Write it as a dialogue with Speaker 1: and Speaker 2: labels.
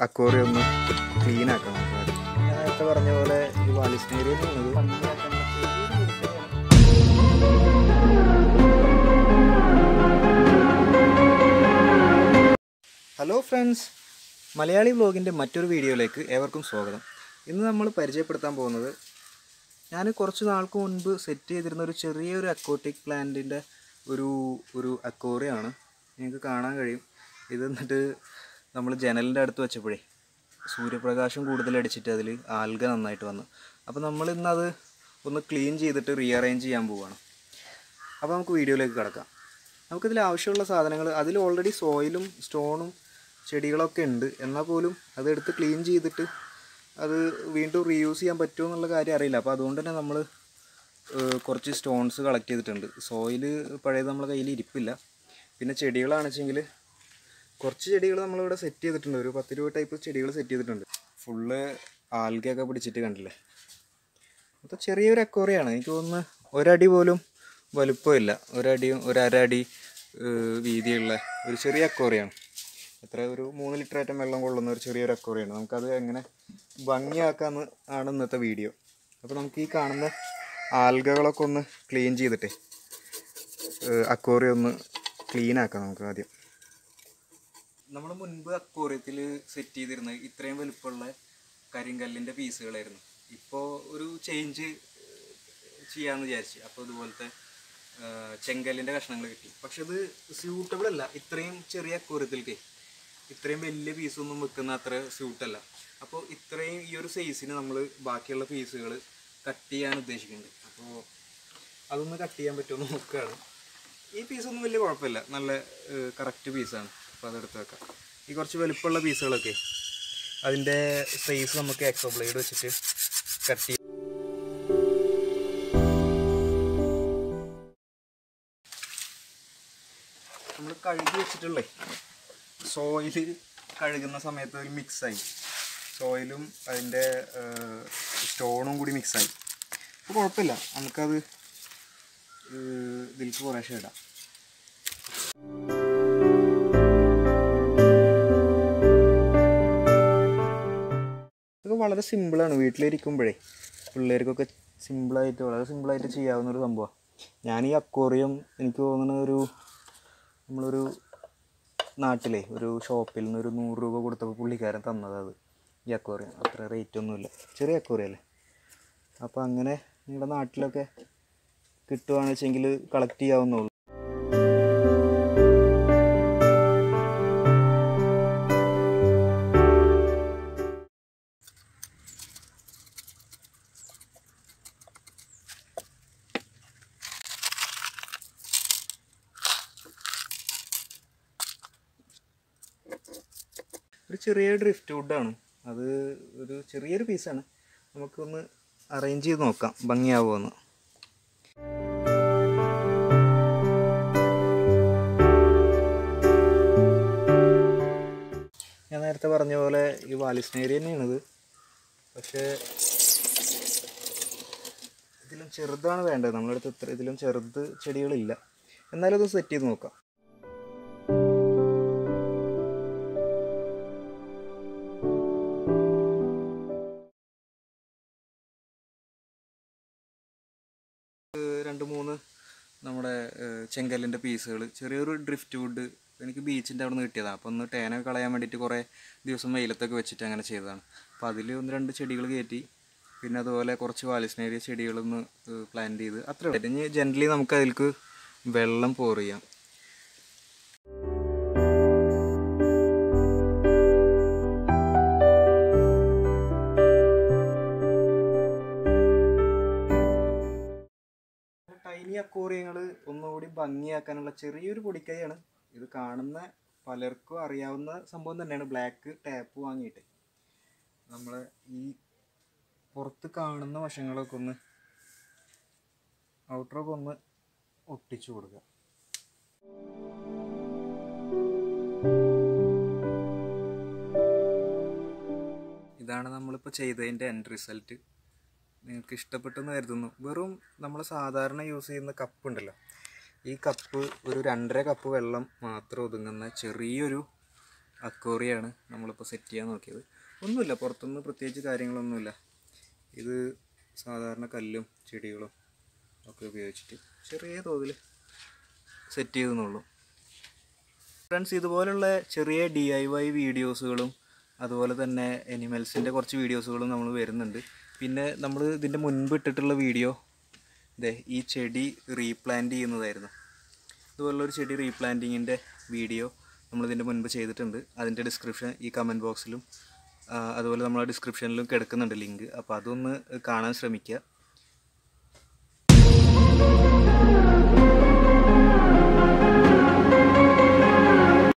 Speaker 1: Aquarium ഒന്ന് clean ആക്കാം. ഞാൻ നേരത്തെ പറഞ്ഞ പോലെ ഈ വാലിസ്നേരിയ ഹലോ ഫ്രണ്ട്സ്, മലയാളി വ്ലോഗിൻ്റെ മറ്റൊരു വീഡിയോയിലേക്ക് ഏവർക്കും സ്വാഗതം. ഇന്ന് നമ്മൾ പരിചയപ്പെടുത്താൻ പോകുന്നത് ഞാൻ കുറച്ച് നാൾക്ക് മുൻപ് സെറ്റ് ചെയ്തിരുന്ന ഒരു ചെറിയൊരു അക്വാട്ടിക് പ്ലാന്റിൻ്റെ ഒരു അക്വേറിയമാണ്. നിങ്ങൾക്ക് കാണാൻ കഴിയും. ഇത് എന്നിട്ട് നമ്മൾ ജനലിൻ്റെ അടുത്ത് വെച്ചപ്പോഴേ സൂര്യപ്രകാശം കൂടുതലടിച്ചിട്ട് അതിൽ ആൽഗ നന്നായിട്ട് വന്നു. അപ്പോൾ നമ്മൾ ഇന്നത് ഒന്ന് ക്ലീൻ ചെയ്തിട്ട് റീഅറേഞ്ച് ചെയ്യാൻ പോവുകയാണ്. അപ്പോൾ നമുക്ക് വീഡിയോയിലേക്ക് കിടക്കാം. നമുക്കിതിൽ ആവശ്യമുള്ള സാധനങ്ങൾ, അതിൽ ഓൾറെഡി സോയിലും സ്റ്റോണും ചെടികളൊക്കെ ഉണ്ട്. എന്നാൽ പോലും അതെടുത്ത് ക്ലീൻ ചെയ്തിട്ട് അത് വീണ്ടും റീയൂസ് ചെയ്യാൻ പറ്റുമോ എന്നുള്ള കാര്യം അറിയില്ല. അപ്പോൾ അതുകൊണ്ട് തന്നെ നമ്മൾ കുറച്ച് സ്റ്റോൺസ് കളക്ട് ചെയ്തിട്ടുണ്ട്. സോയിൽ പഴയത് നമ്മളെ കയ്യിൽ ഇരിപ്പില്ല. പിന്നെ ചെടികളാണെച്ചെങ്കിൽ കുറച്ച് ചെടികൾ നമ്മളിവിടെ സെറ്റ് ചെയ്തിട്ടുണ്ട്. ഒരു 10-20 ടൈപ്പ് ചെടികൾ സെറ്റ് ചെയ്തിട്ടുണ്ട്. ഫുള്ള് ആൽഗയൊക്കെ പിടിച്ചിട്ട് കണ്ടില്ലേ. അപ്പോൾ ചെറിയൊരു അക്വേറിയമാണ്. എനിക്ക് തോന്നുന്നു ഒരടി പോലും വലുപ്പമില്ല. ഒരര അടി വീതിയുള്ള ഒരു ചെറിയ അക്വേറിയമാണ്. ഒരു 3 ലിറ്റർ ആറ്റം വെള്ളം കൊള്ളുന്ന ഒരു ചെറിയൊരു അക്വേറിയമാണ്. നമുക്കത് എങ്ങനെ ഭംഗിയാക്കാമെന്ന് ആണ് ഇന്നത്തെ വീഡിയോ. അപ്പോൾ നമുക്ക് ഈ കാണുന്ന ആൽഗകളൊക്കെ ഒന്ന് ക്ലീൻ ചെയ്തിട്ടേ അക്വേറിയം ഒന്ന് ക്ലീൻ ആക്കാം. നമുക്ക് ആദ്യം നമ്മൾ മുൻപ് അക്വേറിയത്തിൽ സെറ്റ് ചെയ്തിരുന്നത് ഇത്രയും വലുപ്പമുള്ള കരിങ്കല്ലിൻ്റെ പീസുകളായിരുന്നു. ഇപ്പോൾ ഒരു ചേഞ്ച് ചെയ്യാമെന്ന് വിചാരിച്ചു. അപ്പോൾ ഇതുപോലത്തെ ചെങ്കല്ലിൻ്റെ കഷ്ണങ്ങൾ കിട്ടി. പക്ഷെ ഇത് സ്യൂട്ടബിൾ അല്ല. ഇത്രയും ചെറിയ അക്വേറിയത്തിലേക്ക് ഇത്രയും വലിയ പീസൊന്നും വെക്കുന്ന അത്ര സ്യൂട്ടല്ല. അപ്പോൾ ഇത്രയും ഈ ഒരു സൈസിന് നമ്മൾ ബാക്കിയുള്ള പീസുകൾ കട്ട് ചെയ്യാൻ ഉദ്ദേശിക്കുന്നുണ്ട്. അപ്പോൾ അതൊന്ന് കട്ട് ചെയ്യാൻ പറ്റുമെന്ന് നോക്കുകയാണ്. ഈ പീസൊന്നും വലിയ കുഴപ്പമില്ല, നല്ല കറക്റ്റ് പീസാണ്. അപ്പോൾ അതെടുത്ത് വെക്കാം. ഈ കുറച്ച് വലുപ്പമുള്ള പീസുകളൊക്കെ അതിൻ്റെ സൈസ് നമുക്ക് എക്സോ ബ്ലേഡ് വെച്ചിട്ട് കട്ട് ചെയ്യാം. നമ്മൾ കഴുകി വെച്ചിട്ടുള്ളേ സോയിൽ കഴുകുന്ന സമയത്ത് ഒരു മിക്സായി, സോയിലും അതിൻ്റെ സ്റ്റോണും കൂടി മിക്സായി. അപ്പോൾ കുഴപ്പമില്ല, നമുക്കത് ഇതിലേക്ക് കുറേശ്ശെ ഇടാം. ഇതൊക്കെ വളരെ സിമ്പിളാണ്. വീട്ടിലിരിക്കുമ്പോഴേ പിള്ളേർക്കൊക്കെ വളരെ സിമ്പിളായിട്ട് ചെയ്യാവുന്നൊരു സംഭവമാണ്. ഞാൻ ഈ അക്വേറിയം എനിക്ക് തോന്നുന്ന നമ്മളൊരു നാട്ടിലെ ഒരു ഷോപ്പിൽ നിന്ന് ഒരു 100 രൂപ കൊടുത്തപ്പോൾ പുള്ളിക്കാരൻ തന്നത് അത്. ഈ അക്വേറിയം അത്ര റേറ്റ് ഒന്നുമില്ല, ചെറിയ അക്വേറിയം അല്ലേ. അപ്പോൾ അങ്ങനെ നിങ്ങളുടെ നാട്ടിലൊക്കെ കിട്ടുകയാണെന്ന് വെച്ചെങ്കിൽ കളക്ട് ചെയ്യാവുന്നുള്ളൂ. ഒരു ചെറിയ ഡ്രിഫ്റ്റ് വുഡാണ് അത്. ഒരു ചെറിയൊരു പീസാണ്. നമുക്കൊന്ന് അറേഞ്ച് ചെയ്ത് നോക്കാം ഭംഗിയാവുമെന്ന്. ഞാൻ നേരത്തെ പറഞ്ഞ പോലെ ഈ വാലിസ്നേരിയ തന്നെയാണിത്. പക്ഷേ ഇതിലും ചെറുതാണ് വേണ്ടത്. നമ്മളടുത്ത് ഇതിലും ചെറുത് ചെടികളില്ല. എന്നാലും അത് സെറ്റ് ചെയ്ത് നോക്കാം. രണ്ട് മൂന്ന് നമ്മുടെ ചെങ്കല്ലിൻ്റെ പീസുകൾ, ചെറിയൊരു ഡ്രിഫ്റ്റ് വുഡ് എനിക്ക് ബീച്ചിൻ്റെ അവിടെ നിന്ന് കിട്ടിയതാണ്. അപ്പോൾ ഒന്ന് ടേനൊക്കെ കളയാൻ വേണ്ടിയിട്ട് കുറേ ദിവസം വെയിലത്തൊക്കെ വെച്ചിട്ട് അങ്ങനെ ചെയ്തതാണ്. അപ്പോൾ അതിൽ 1-2 ചെടികൾ കയറ്റി, പിന്നെ അതുപോലെ കുറച്ച് വാലിസ്നേരിയ ചെടികളൊന്ന് പ്ലാന്റ് ചെയ്ത് അത്ര. ഇനി ജനറലി നമുക്ക് അതിലേക്ക് വെള്ളം പോർ ചെയ്യാം. ടൈനി അക്വേറിയങ്ങൾ ഒന്നുകൂടി ഭംഗിയാക്കാനുള്ള ചെറിയൊരു പൊടിക്കൈയാണ് ഇത്. കാണുന്ന പലർക്കും അറിയാവുന്ന സംഭവം തന്നെയാണ്. ബ്ലാക്ക് ടാപ്പ് വാങ്ങിയിട്ട് നമ്മൾ ഈ പുറത്ത് കാണുന്ന വശങ്ങളൊക്കെ ഒന്ന് ഔട്ടറൊക്കെ ഒന്ന് ഒട്ടിച്ചു കൊടുക്കുക. ഇതാണ് നമ്മളിപ്പോൾ ചെയ്തതിൻ്റെ എൻഡ് റിസൾട്ട്. നിങ്ങൾക്ക് ഇഷ്ടപ്പെട്ടെന്ന് കരുതുന്നു. വെറും നമ്മൾ സാധാരണ യൂസ് ചെയ്യുന്ന കപ്പ് ഉണ്ടല്ലോ, ഈ കപ്പ് ഒരു 2.5 കപ്പ് വെള്ളം മാത്രം ഒതുങ്ങുന്ന ചെറിയൊരു അക്വേറിയമാണ് നമ്മളിപ്പോൾ സെറ്റ് ചെയ്യാൻ നോക്കിയത്. ഒന്നുമില്ല, പുറത്തുനിന്ന് പ്രത്യേകിച്ച് കാര്യങ്ങളൊന്നുമില്ല. ഇത് സാധാരണ കല്ലും ചെടികളും ഒക്കെ ഉപയോഗിച്ചിട്ട് ചെറിയ തോതിൽ സെറ്റ് ചെയ്തെന്നുള്ളൂ. ഫ്രണ്ട്സ്, ഇതുപോലുള്ള ചെറിയ DIY വീഡിയോസുകളും അതുപോലെ തന്നെ എനിമൽസിൻ്റെ കുറച്ച് വീഡിയോസുകളും നമ്മൾ വരുന്നുണ്ട്. പിന്നെ നമ്മൾ ഇതിൻ്റെ മുൻപ് ഇട്ടിട്ടുള്ള വീഡിയോ ഈ ചെടി റീപ്ലാന്റ് ചെയ്യുന്നതായിരുന്നു. ഇതുപോലുള്ളൊരു ചെടി റീപ്ലാന്റിങ്ങിൻ്റെ വീഡിയോ നമ്മളിതിൻ്റെ മുൻപ് ചെയ്തിട്ടുണ്ട്. അതിൻ്റെ ഡിസ്ക്രിപ്ഷൻ ഈ കമൻറ്റ് ബോക്സിലും അതുപോലെ നമ്മളെ ഡിസ്ക്രിപ്ഷനിലും കിടക്കുന്നുണ്ട് ലിങ്ക്. അപ്പോൾ അതൊന്ന് കാണാൻ ശ്രമിക്കുക.